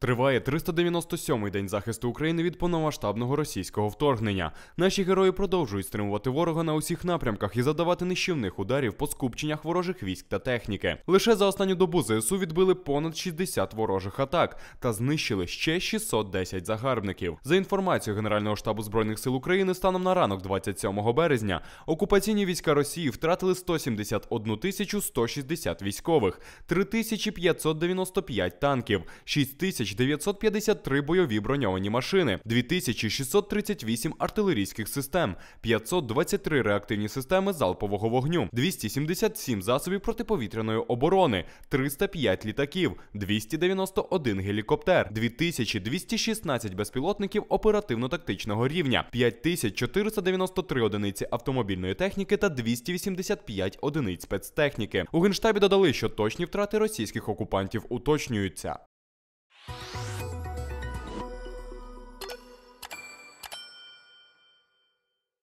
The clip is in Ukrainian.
Триває 397-й день захисту України від повномасштабного російського вторгнення. Наші герої продовжують стримувати ворога на усіх напрямках і завдавати нищівних ударів по скупченнях ворожих військ та техніки. Лише за останню добу ЗСУ відбили понад 60 ворожих атак та знищили ще 610 загарбників. За інформацією Генерального штабу Збройних сил України, станом на ранок 27 березня окупаційні війська Росії втратили 171 160 військових, 3595 танків, 6953 бойові броньовані машини, 2638 артилерійських систем, 523 реактивні системи залпового вогню, 277 засобів протиповітряної оборони, 305 літаків, 291 гелікоптер, 2216 безпілотників оперативно-тактичного рівня, 5493 одиниці автомобільної техніки та 285 одиниць спецтехніки. У Генштабі додали, що точні втрати російських окупантів уточнюються.